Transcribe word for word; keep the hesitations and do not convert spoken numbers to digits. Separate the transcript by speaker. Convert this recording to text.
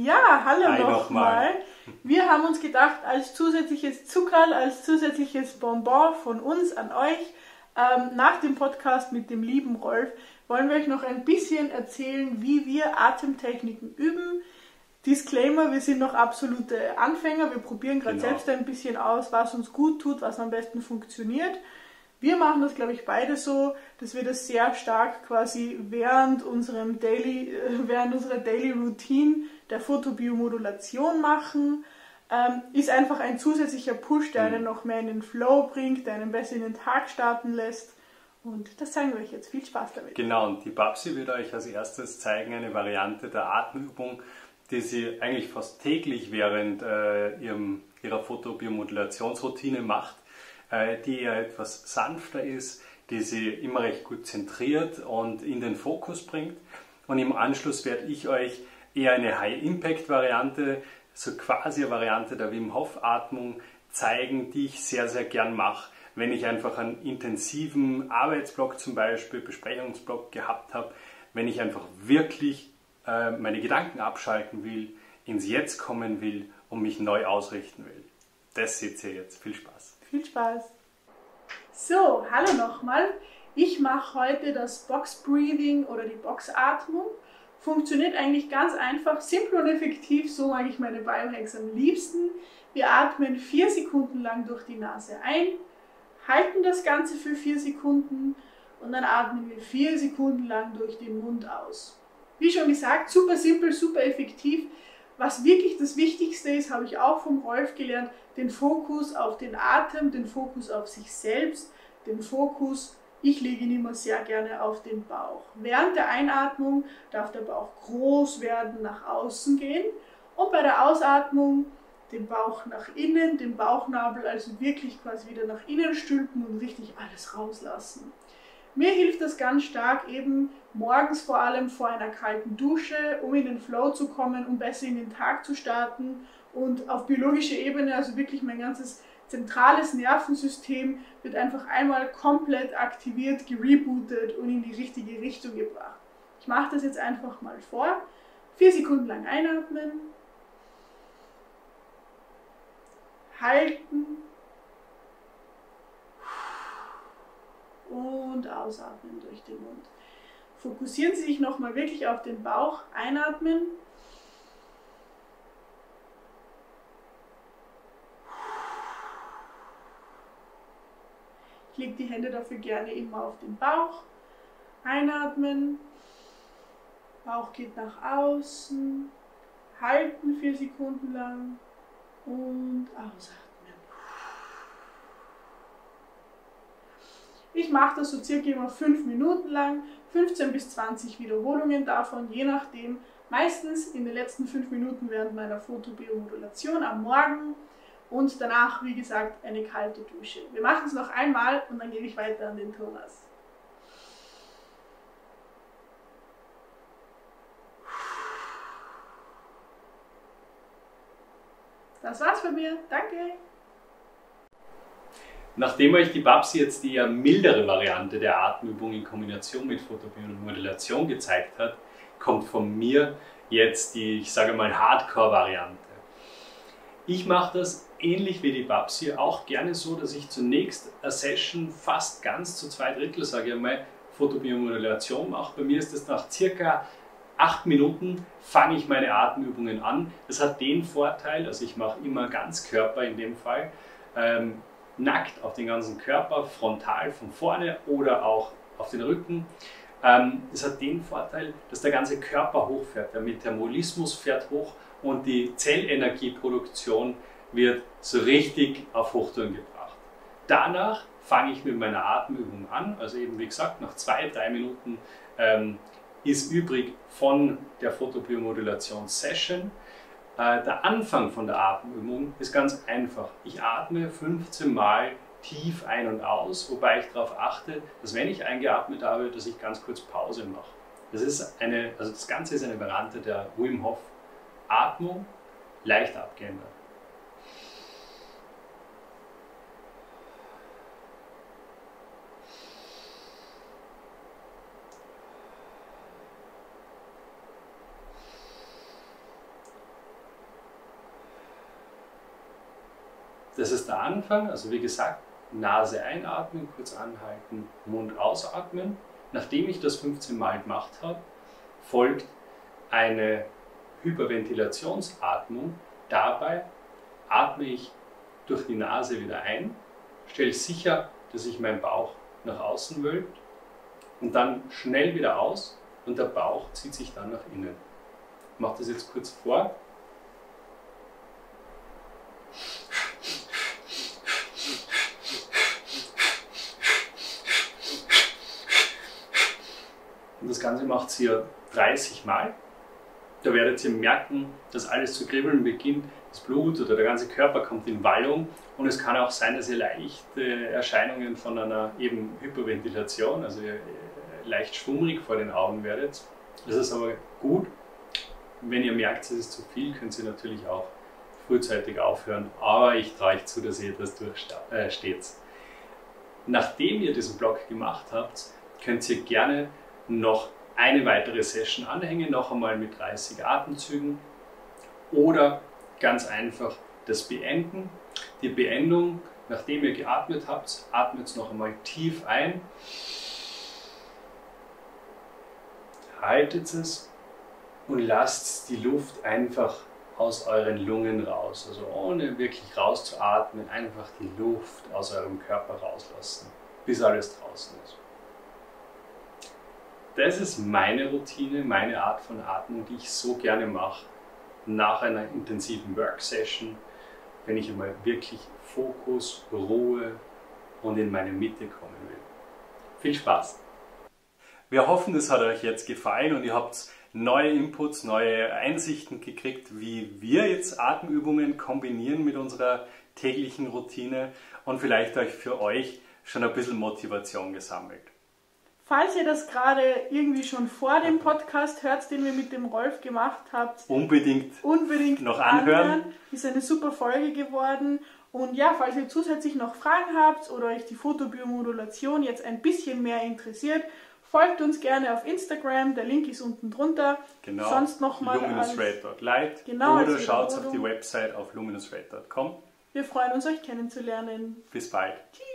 Speaker 1: Ja, hallo
Speaker 2: Hi
Speaker 1: nochmal.
Speaker 2: nochmal.
Speaker 1: Wir haben uns gedacht, als zusätzliches Zuckerl, als zusätzliches Bonbon von uns an euch, ähm, nach dem Podcast mit dem lieben Rolf, wollen wir euch noch ein bisschen erzählen, wie wir Atemtechniken üben. Disclaimer, wir sind noch absolute Anfänger, wir probieren gerade
Speaker 2: Genau.
Speaker 1: selbst ein bisschen aus, was uns gut tut, was am besten funktioniert. Wir machen das, glaube ich, beide so, dass wir das sehr stark quasi während unserem Daily, äh, während unserer Daily Routine der Photobiomodulation machen. Ähm, ist einfach ein zusätzlicher Push, der einen noch mehr in den Flow bringt, der einen besser in den Tag starten lässt. Und das zeigen wir euch jetzt. Viel Spaß damit.
Speaker 2: Genau, und die Babsi wird euch als erstes zeigen eine Variante der Atemübung, die sie eigentlich fast täglich während äh, ihrem, ihrer Photobiomodulationsroutine macht, äh, die eher etwas sanfter ist, die sie immer recht gut zentriert und in den Fokus bringt. Und im Anschluss werde ich euch eher eine High-Impact-Variante, so quasi eine Variante der Wim Hof-Atmung zeigen, die ich sehr, sehr gern mache, wenn ich einfach einen intensiven Arbeitsblock zum Beispiel, Besprechungsblock gehabt habe, wenn ich einfach wirklich äh, meine Gedanken abschalten will, ins Jetzt kommen will und mich neu ausrichten will. Das seht ihr jetzt. Viel Spaß.
Speaker 1: Viel Spaß. So, hallo nochmal. Ich mache heute das Box Breathing oder die Boxatmung. Funktioniert eigentlich ganz einfach, simpel und effektiv, so mag ich meine Biohacks am liebsten. Wir atmen vier Sekunden lang durch die Nase ein, halten das Ganze für vier Sekunden und dann atmen wir vier Sekunden lang durch den Mund aus. Wie schon gesagt, super simpel, super effektiv. Was wirklich das Wichtigste ist, habe ich auch vom Rolf gelernt, den Fokus auf den Atem, den Fokus auf sich selbst, den Fokus, ich lege ihn immer sehr gerne auf den Bauch. Während der Einatmung darf der Bauch groß werden, nach außen gehen und bei der Ausatmung den Bauch nach innen, den Bauchnabel also wirklich quasi wieder nach innen stülpen und richtig alles rauslassen. Mir hilft das ganz stark eben morgens vor allem vor einer kalten Dusche, um in den Flow zu kommen, um besser in den Tag zu starten und auf biologischer Ebene, also wirklich mein ganzes zentrales Nervensystem wird einfach einmal komplett aktiviert, gerebootet und in die richtige Richtung gebracht. Ich mache das jetzt einfach mal vor. Vier Sekunden lang einatmen, halten und ausatmen durch den Mund. Fokussieren Sie sich nochmal wirklich auf den Bauch, einatmen. Ich lege die Hände dafür gerne immer auf den Bauch. Einatmen. Bauch geht nach außen. Halten vier Sekunden lang. Und ausatmen. Ich mache das so circa immer fünf Minuten lang. fünfzehn bis zwanzig Wiederholungen davon, je nachdem. Meistens in den letzten fünf Minuten während meiner Photobiomodulation am Morgen. Und danach, wie gesagt, eine kalte Dusche. Wir machen es noch einmal und dann gebe ich weiter an den Thomas. Das war's von mir. Danke.
Speaker 2: Nachdem euch die Babsi jetzt die eher mildere Variante der Atemübung in Kombination mit Photobiomodulation gezeigt hat, kommt von mir jetzt die, ich sage mal, Hardcore-Variante. Ich mache das ähnlich wie die Babsi auch gerne so, dass ich zunächst eine Session fast ganz zu zwei Drittel, sage ich einmal, Photobiomodulation mache. Bei mir ist das nach circa acht Minuten fange ich meine Atemübungen an. Das hat den Vorteil, also ich mache immer Ganzkörper in dem Fall, ähm, nackt auf den ganzen Körper, frontal von vorne oder auch auf den Rücken. Ähm, das hat den Vorteil, dass der ganze Körper hochfährt. Der Metabolismus fährt hoch und die Zellenergieproduktion wird so richtig auf Hochtouren gebracht. Danach fange ich mit meiner Atemübung an, also eben wie gesagt, nach zwei, drei Minuten ähm, ist übrig von der Photobiomodulation-Session. Äh, der Anfang von der Atemübung ist ganz einfach. Ich atme fünfzehn Mal tief ein und aus, wobei ich darauf achte, dass wenn ich eingeatmet habe, dass ich ganz kurz Pause mache. Das ist eine, also das Ganze ist eine Variante der Wim Hof Atmung, leicht abgeändert. Das ist der Anfang, also wie gesagt, Nase einatmen, kurz anhalten, Mund ausatmen. Nachdem ich das fünfzehn Mal gemacht habe, folgt eine Hyperventilationsatmung. Dabei atme ich durch die Nase wieder ein, stelle sicher, dass sich mein Bauch nach außen wölbt und dann schnell wieder aus und der Bauch zieht sich dann nach innen. Ich mache das jetzt kurz vor. Und das Ganze macht ihr dreißig Mal. Da werdet ihr merken, dass alles zu kribbeln beginnt. Das Blut oder der ganze Körper kommt in Wallung. Und es kann auch sein, dass ihr leichte Erscheinungen von einer eben Hyperventilation, also ihr leicht schwummrig vor den Augen werdet. Das ist aber gut. Wenn ihr merkt, es ist zu viel, könnt ihr natürlich auch frühzeitig aufhören. Aber ich traue euch zu, dass ihr das durchsteht. Nachdem ihr diesen Block gemacht habt, könnt ihr gerne noch eine weitere Session anhängen, noch einmal mit dreißig Atemzügen oder ganz einfach das beenden. Die Beendung, nachdem ihr geatmet habt, atmet noch einmal tief ein, haltet es und lasst die Luft einfach aus euren Lungen raus, also ohne wirklich rauszuatmen, einfach die Luft aus eurem Körper rauslassen, bis alles draußen ist. Das ist meine Routine, meine Art von Atmung, die ich so gerne mache nach einer intensiven Work-Session, wenn ich einmal wirklich Fokus, Ruhe und in meine Mitte kommen will. Viel Spaß! Wir hoffen, das hat euch jetzt gefallen und ihr habt neue Inputs, neue Einsichten gekriegt, wie wir jetzt Atemübungen kombinieren mit unserer täglichen Routine und vielleicht euch für euch schon ein bisschen Motivation gesammelt.
Speaker 1: Falls ihr das gerade irgendwie schon vor dem Podcast hört, den wir mit dem Rolf gemacht habt,
Speaker 2: unbedingt,
Speaker 1: unbedingt
Speaker 2: noch anhören.
Speaker 1: anhören. Ist eine super Folge geworden. Und ja, falls ihr zusätzlich noch Fragen habt oder euch die Photobiomodulation jetzt ein bisschen mehr interessiert, folgt uns gerne auf Instagram, der Link ist unten drunter.
Speaker 2: Genau,
Speaker 1: sonst nochmal
Speaker 2: luminous-rate punkt light
Speaker 1: genau,
Speaker 2: oder schaut auf die Website auf luminous rate punkt com.
Speaker 1: Wir freuen uns, euch kennenzulernen.
Speaker 2: Bis bald.
Speaker 1: Tschüss.